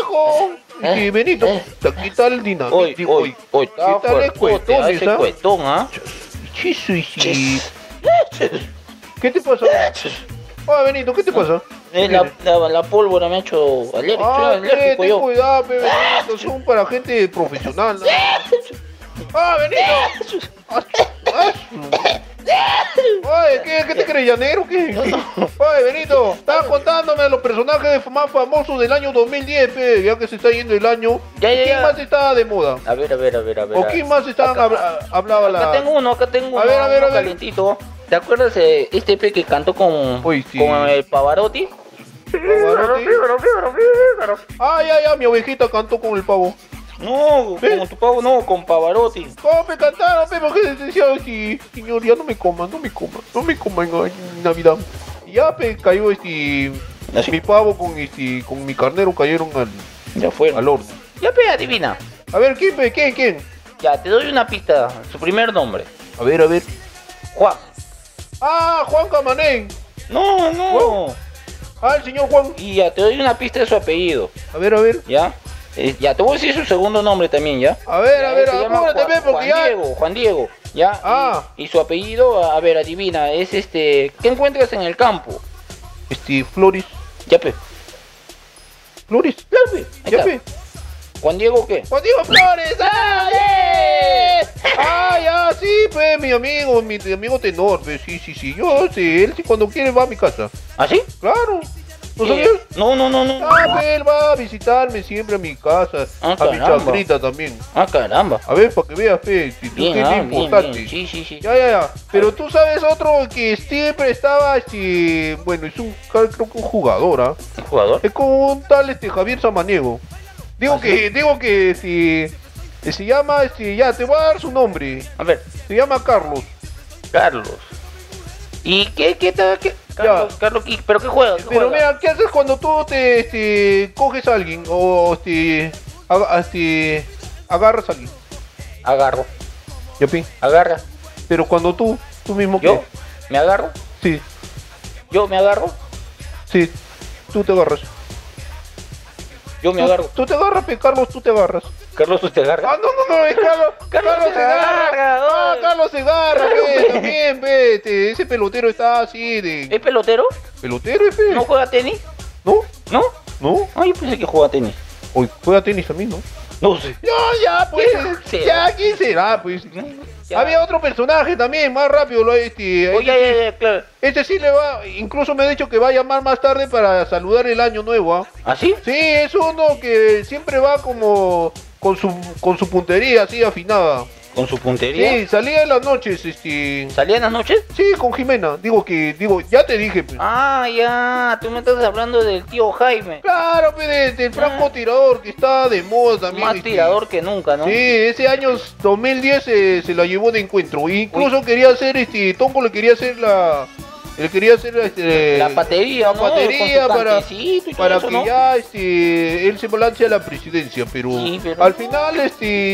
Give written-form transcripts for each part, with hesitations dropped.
viejo. Benito, ¿qué tal el dinamita? Hoy, ¿Qué tal el cuetón, ese cuetón, ¿ah? Sí. ¿Qué te pasa? Benito, ¿qué te pasa? La pólvora me ha hecho alérgico. Ten cuidado, Benito, son para gente profesional. Benito. ¿Qué te crees, llanero? ¿Qué? Benito, estás contándome los personajes más famosos del año 2010, ya que se está yendo el año. ¿Quién más está de moda? A ver. ¿O quién más hablaba la...? Acá tengo uno A ver. calientito. ¿Te acuerdas de este que cantó con el Pavarotti? Ya, mi ovejita cantó con el pavo. No, con tu pavo no, con Pavarotti. ¿Cómo me cantaron, porque decía, señor, ya no me coma en Navidad. Y ya, cayó mi pavo con mi carnero cayeron al horno. Ya, adivina. A ver, ¿quién? Ya, te doy una pista, su primer nombre. A ver. Juan. Juan Camané. No. El señor Juan. Y ya, te doy una pista de su apellido. A ver. ¿Ya? Ya, te voy a decir su segundo nombre también, ¿ya? A ver, apúrate, porque ya... Juan Diego, ¿ya? Y su apellido, a ver, adivina, es ¿qué encuentras en el campo? Flores. Ya, Flores. Ya, ¿Juan Diego qué? ¡Juan Diego Flores! Ya, sí, mi amigo tenor, sí. Yo sé, él sí cuando quiere va a mi casa. ¿Ah, sí? Claro. ¿No sabías? No. Él va a visitarme siempre a mi casa, a mi chacrita también. Caramba. A ver, para que veas, si tú tienes importante. Bien. Sí. Ya. Pero tú sabes otro que siempre estaba, bueno, es creo que un jugador, ¿ah? ¿Un jugador? Es como un tal Javier Samaniego. Digo que se llama, ya, te voy a dar su nombre. A ver. Se llama Carlos. ¿Y qué tal? Carlos, ¿pero qué juega? Pero mira, ¿qué haces cuando tú te coges a alguien o agarras a alguien? Agarro. ¿Yopi? Agarra. Pero cuando tú mismo ¿Yo? ¿Me agarro? Sí. ¿Yo me agarro? Sí, tú te agarras. Yo me agarro. Tú te agarras, Carlos, tú te agarras. Carlos, ¿tú te agarras? No, es Carlos. Carlos se agarra. Carlos se agarra, también, ese pelotero está así de... ¿Es pelotero? ¿Pelotero, ¿No juega tenis? ¿No? ¿No? Ay, pensé que juega tenis. Hoy juega tenis también, ¿no? No sé. Ya, pues. ¿Quién será, pues? Ya. Había otro personaje también, más rápido. Claro. Este sí le va, incluso me ha dicho que va a llamar más tarde para saludar el año nuevo, ¿ah? ¿Ah, sí? Sí, es uno que siempre va como con su puntería así afinada. ¿Con su puntería? Sí, salía en las noches, ¿Salía en las noches? Sí, con Jimena. Digo, ya te dije, pues. Ya, tú me estás hablando del tío Jaime. Claro, pues, del francotirador que está de moda también. Más tirador que nunca, ¿no? Sí, ese año 2010 se la llevó de encuentro. Incluso quería hacer, Tongo le quería hacer la batería, ¿no? Batería para eso, que ¿no? ya él se lance a la presidencia, pero al final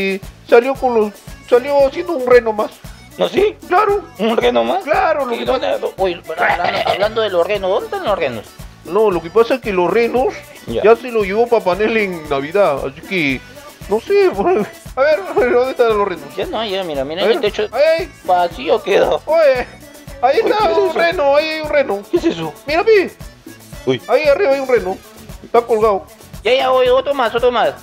salió siendo un reno más. ¿No, sí? Claro. ¿Un reno más? Claro. Hablando de los renos, ¿dónde están los renos? No, lo que pasa es que los renos ya se lo llevó Papá Noel en Navidad, así que no sé. A ver, ¿dónde están los renos? Ya, mira, en el techo ahí. vacío quedó. Oye, ahí está un reno, ahí hay un reno. ¿Qué es eso? Mira, ahí arriba hay un reno, está colgado. Ya, oye, otro más.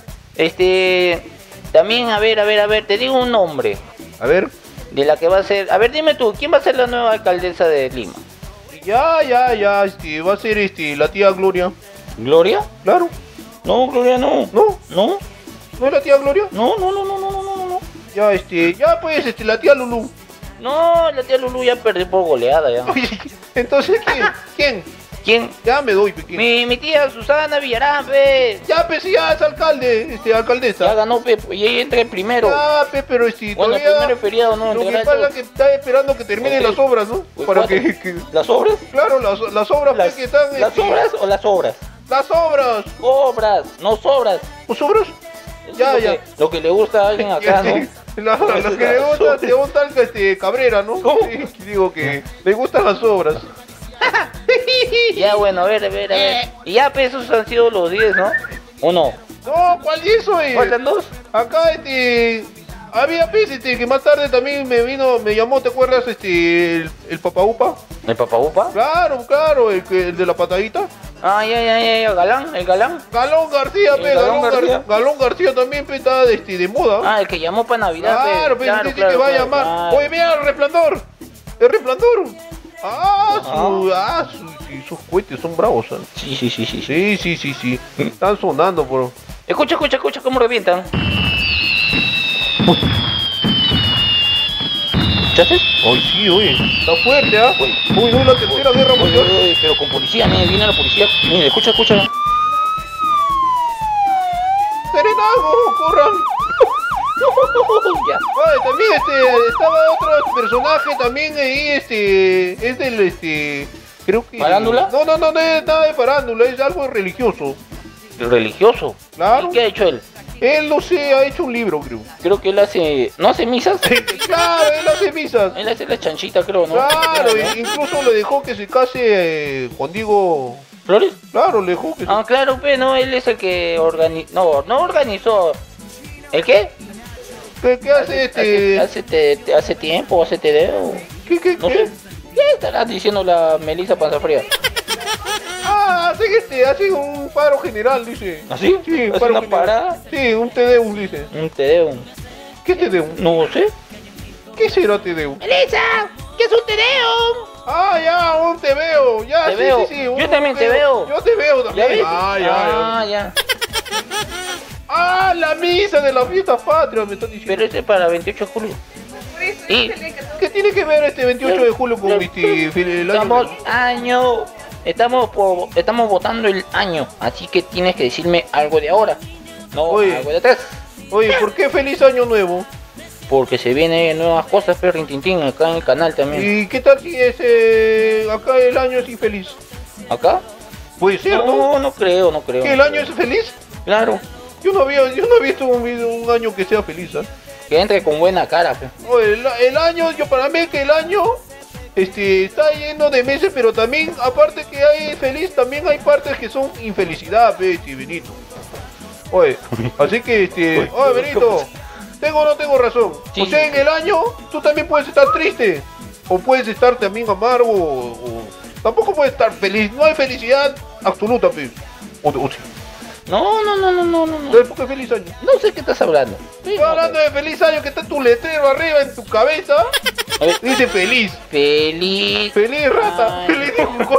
También, a ver, te digo un nombre. A ver. De la que va a ser... A ver, dime tú, ¿quién va a ser la nueva alcaldesa de Lima? Ya, va a ser la tía Gloria. ¿Gloria? Claro. No, Gloria no. ¿No? ¿No? ¿No es la tía Gloria? No. Ya pues, la tía Lulú. No, la tía Lulú ya perdió por goleada ya. Entonces, ¿quién? Ya me doy, pequeño. Mi tía Susana Villarán, pe. Ya, ya es alcaldesa. Ya ganó, pe, y ella entra primero. Ya, pero bueno, todavía... primero feriado, ¿no? Lo que pasa es que está esperando que terminen las obras, ¿no? Para que... ¿Las obras? Claro, las obras que están... ¿Las obras o las obras? Las obras. Obras, no sobras. ¿O sobras? Ya. Lo que le gusta a alguien acá, ¿no? Lo que le gusta al Cabrera, ¿no? ¿Cómo? Sí, digo que le gustan las obras. Ya, bueno, a ver. Y ya, pues, esos han sido los 10, ¿no? ¿O no? No, ¿cuál es eso, ¿Faltan dos? Acá, había pues, que más tarde también me llamó, ¿te acuerdas, el Papa Upa? ¿El Papa Upa? Claro, el de la patadita. Ah, ya, Galán, el Galán. Galón García, pe, Galón García también, pe, está de moda. Ah, el que llamó para Navidad, claro, pe, dice que va a llamar. Claro. Oye, mira, el Resplandor. Sí, sus cohetes son bravos, ¿eh? Sí. Están sonando, bro. Escucha cómo revientan. ¿Escuchaste? Ay, sí, oye, está fuerte, ¿ah? Uy, no, la tercera guerra mundial. Pero con policía, viene la policía. Mira, escucha. ¡Serenazgo, corran! Ya. Oye, también estaba otro personaje también ahí, es del creo que... ¿Farándula? No, no es nada de farándula, es algo religioso. ¿Religioso? Claro. ¿Y qué ha hecho él? Él, no sé, ha hecho un libro, creo. Creo que él hace... ¿No hace misas? Claro, él hace misas. Él hace la chanchita, creo, ¿no? Claro, incluso le dejó que se case Juan Diego... ¿Flores? Claro, le dejó que Ah, claro, pues, no, él es el que organizó... No organizó... ¿El qué? ¿Qué hace ¿Hace tiempo? ¿Hace TD? ¿Qué? No sé. ¿Qué estará diciendo la Melissa Panzafría? Ah, hace un paro general, dice. ¿Ah, sí? Sí, un ¿Hace paro una general. parada? Sí, un TDU, dice. Un TD. ¿Qué TDU? No sé. ¿Qué será TDU? ¡Melissa! ¿Qué es un TDU? Ah, ya, te veo. Ya, te veo. Sí. Yo también te veo. Yo te veo también. ¿Ya ves? Ya. Ah, la misa de la fiesta patria, me están diciendo. Pero este es para 28 de julio. ¿Qué tiene que ver este 28 de julio con el año? Estamos votando el año, así que tienes que decirme algo de ahora, no algo de atrás. Oye, ¿por qué feliz año nuevo? Porque se vienen nuevas cosas, Rintintín, acá en el canal también. ¿Y qué tal si es acá el año es infeliz? ¿Acá? Puede ser, ¿no? No creo. ¿Que el año es feliz? Claro. Yo no he visto un año que sea feliz, ¿eh? Que entre con buena cara, pe. Oye, el año, para mí que el año está lleno de meses, pero también, aparte que hay feliz, también hay partes que son infelicidad, pe, Benito. Oye, así que, oye, Benito, ¿tengo o no tengo razón? Sí. O sea, en el año, tú también puedes estar triste, o puedes estar también amargo, o tampoco puedes estar feliz, no hay felicidad absoluta, pe. O sí. No. ¿Por qué feliz año? No sé qué estás hablando. Estoy hablando de feliz año, que está tu letrero arriba en tu cabeza. Dice feliz. Feliz rata. Feliz.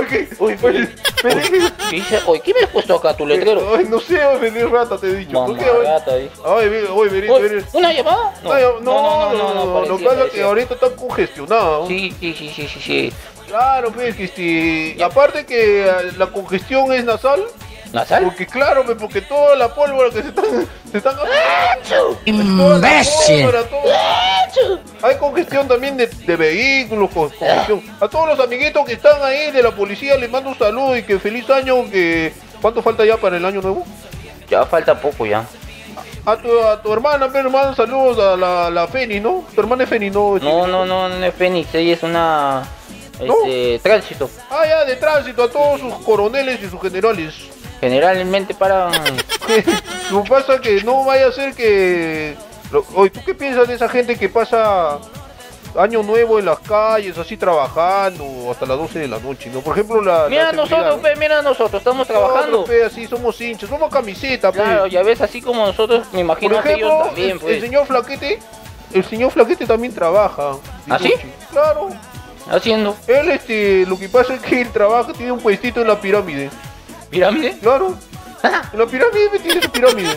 Oye, ¿qué me has puesto acá tu letrero? Ay, no sé, feliz rata te he dicho. Mamá rata, Oye, ¿una llamada? No, lo que pasa es que ahorita está congestionado. Sí. Claro, pues, aparte que la congestión es nasal. ¿Nasal? Porque claro, porque toda la pólvora que se están ¡Imbécil! Hay congestión también de vehículos, congestión. A todos los amiguitos que están ahí de la policía les mando un saludo y que feliz año. ¿Cuánto falta ya para el año nuevo? Ya falta poco ya. A tu hermana, pero hermano, saludos a la Feni, ¿no? Tu hermana es Feni, ¿no? No es Feni, ella es una... tránsito. Ah, ya, de tránsito, a todos sus coroneles y sus generales. Generalmente paran... Lo que pasa que no vaya a ser que... Oye, ¿tú qué piensas de esa gente que pasa año nuevo en las calles, así trabajando hasta las 12 de la noche, ¿no? Por ejemplo, mira nosotros, estamos trabajando. Así somos hinchas, somos camiseta, claro, ya ves, así como nosotros, me imagino. Por ejemplo, que ellos también, pues. El señor Flaquete también trabaja. ¿Ah, sí? Claro. Haciendo. Él, lo que pasa es que él trabaja, tiene un puestito en la pirámide. ¿Pirámide? Claro. En la pirámide tiene su pirámide.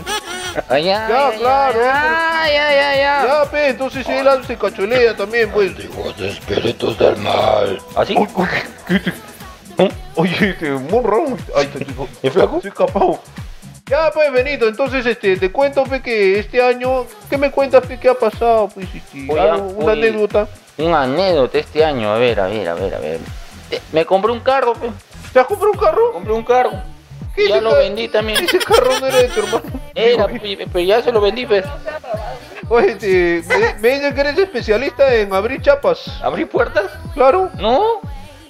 Ya, entonces él se cacholea también, pues. Espíritus del mal. ¿Así? Oye, morrón. Ay, ¿Es flaco? Estoy escapado. Ya, pues, Benito, entonces, te cuento, que este año, ¿qué me cuentas, qué ha pasado, pues, una anécdota? Una anécdota este año, a ver. Me compré un carro, pues. ¿Te has comprado un carro? Compré un carro. Ya lo vendí también. Ese carro no era de tu hermano. Era, pero ya se lo vendí, pues. Oye, me dicen que eres especialista en abrir chapas. ¿Abrir puertas? Claro. No.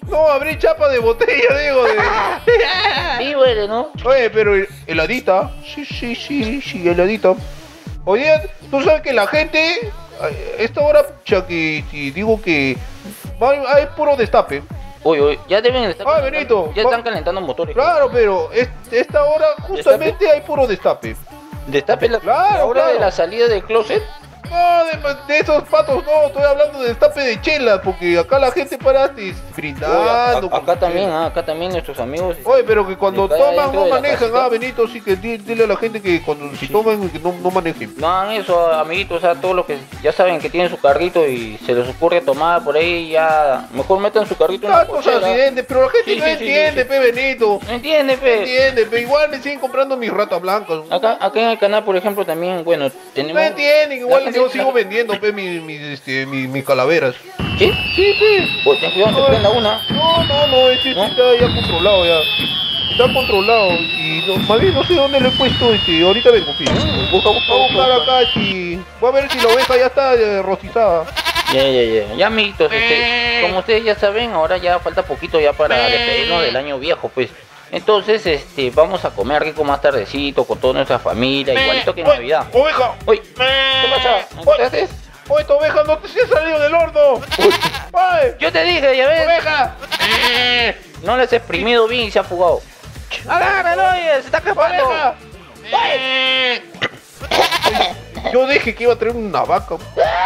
No, abrí chapa de botella, digo. Sí, huele, ¿no? Oye, pero heladita. Sí, heladita. Oye, tú sabes que la gente, esta hora, pucha, que si digo que hay puro destape. Uy, ya deben estar. Benito. Ya están calentando motores. Claro, pero esta hora justamente hay puro destape. Destape la hora de la salida del closet. No, de esos patos no, estoy hablando de destape de chela, porque acá la gente para brindando. Acá también nuestros amigos. Oye, pero que cuando toman no manejan, Benito, sí que dile a la gente que cuando si toman que no manejen. No hagan eso, amiguitos, todos los que ya saben que tienen su carrito y se les ocurre tomar por ahí, ya mejor metan su carrito en la cochera. Accidentes, pero la gente no entiende, pe Benito. No entiende, pe. No entiende, pe, igual me siguen comprando mis ratas blancas. Acá en el canal, por ejemplo, también, bueno, tenemos... No entienden, igual yo sigo vendiendo, pe, mis calaveras. ¿Sí? Sí, pe. Pues ten cuidado, te prenda una. No, ese está ya controlado ya. Está controlado y más bien no sé dónde lo he puesto, ahorita vengo, pi. Voy a buscar acá, voy a ver si la oveja ya está rostizada. Ya, amiguitos, como ustedes ya saben, ahora ya falta poquito ya para despedirnos del año viejo, pues. Entonces, vamos a comer rico más tardecito con toda nuestra familia, igualito que en Navidad. ¡Oveja! Uy, ¿qué pasa? ¿Me haces? ¡Oye, tu oveja no te ha salido del horno! Yo te dije, ya ves. ¡Oveja! No le has exprimido bien y se ha fugado. ¡Agárralo, oye! ¡Se está escapando! Yo dije que iba a traer una vaca.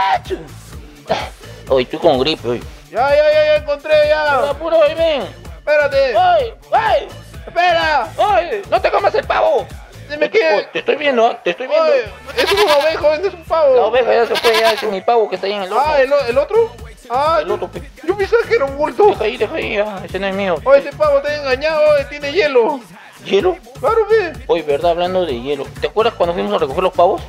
Oye, estoy con gripe, oye. Ya encontré, ya. Apuro, oye, ven. Espérate. ¡Ay! ¡Espera! ¡Ay! ¡No te comas el pavo! Dime qué. Te estoy viendo, te estoy viendo. Oye, es una oveja, es un pavo. La oveja ya se fue, ya es mi pavo que está ahí en el horno. ¿el otro? El otro. Yo pensaba que era un bulto. Deja ahí, ya, ese no es mío. Oye, ese pavo te ha engañado, tiene hielo. ¿Hielo? Claro, ve. Oye, verdad, hablando de hielo. ¿Te acuerdas cuando fuimos a recoger los pavos?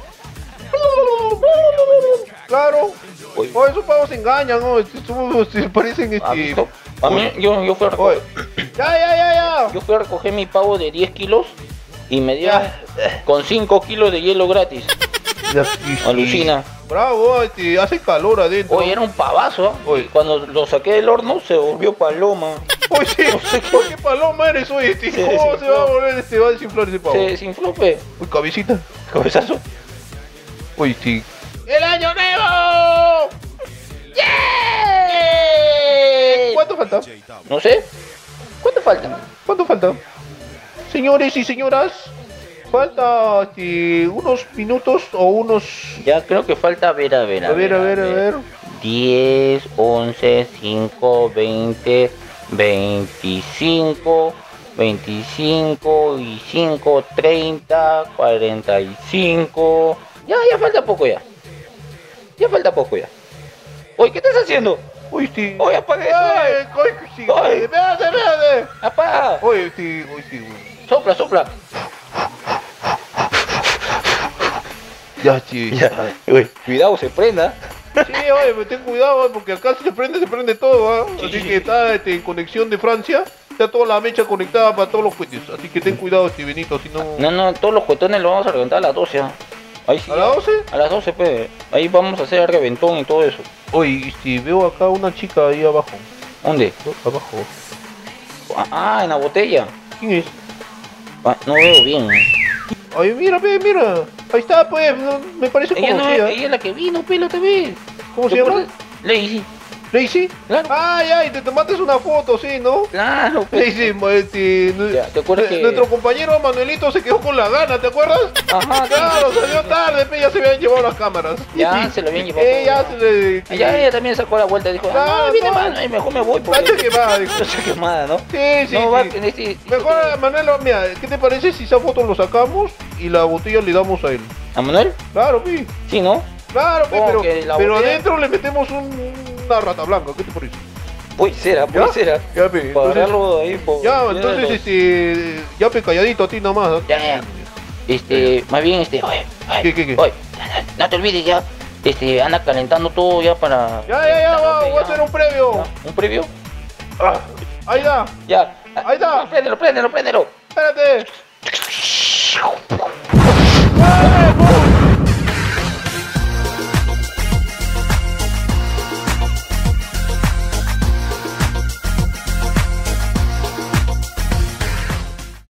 Claro. Oye, esos pavos se engañan, ¿no? Se parecen A mí, yo fui a recoger. Ya. Yo fui a recoger mi pavo de 10 kilos y me dio con 5 kilos de hielo gratis. Alucina. Bravo, hace calor adentro. Oye, era un pavazo. Oye, cuando lo saqué del horno se volvió paloma. Oye, no sé qué paloma eres, oye. ¿Cómo se va a volver? Va a desinflar ese pavo. Se desinfló, pe. Uy, cabecita. Cabezazo. Oye, sí. ¡El año nuevo! ¡Yeah! ¿Cuánto falta? No sé. ¿Cuánto falta? Señores y señoras, falta unos minutos o unos... Ya creo que falta, a ver. 10, 11, 5, 20, 25, 25 y 5, 30, 45... Ya falta poco ya. Oye, ¿qué estás haciendo? Oye, apaga eso. Oye, espérate. Apaga. Oye. Sopla. Ya, sí. Oye, cuidado, se prenda. Sí, oye, ten cuidado, porque acá si se prende todo, Así que está en conexión de Francia. Está toda la mecha conectada para todos los cohetes. Así que ten cuidado, Benito, si no... No, todos los cohetones los vamos a reventar a las 12. Ahí sí, ¿A las 12? A las 12, pues. Ahí vamos a hacer el reventón y todo eso. Oye, veo acá una chica ahí abajo. ¿Dónde? Abajo. En la botella. ¿Quién es? No veo bien. Ay, mira. Ahí está, pues. Me parece conocida. Ella es la que vino, pelo, te ves. ¿Cómo se llama? Lazy. ¿Lazy? Claro. Y te tomaste una foto, sí, ¿no? Claro, pues. Lazy, ¿te acuerdas que nuestro compañero Manuelito se quedó con la gana, ¿te acuerdas? Ajá, claro, salió tarde, ya se habían llevado las cámaras. Ya se lo habían llevado. Ella también sacó la vuelta, dijo, viene mano, mejor me voy porque... Está quemada, dijo. Está quemada, ¿no? Sí. Mejor, Manuel, mira, ¿qué te parece si esa foto lo sacamos y la botella le damos a él? ¿A Manuel? Claro, pi. Sí, ¿no? Claro, pero botella... adentro le metemos una rata blanca, ¿qué te parece? Puede ser. Ya, pe. Para agarrarlo de ahí. Entonces, ya, pe, calladito a ti nomás. ¿No? Ya. Más bien, ¿Qué? Oye, no te olvides ya. Anda calentando todo ya para... Voy a hacer un previo. ¿Un previo? Ahí da. Ya. Ahí da. Préndelo.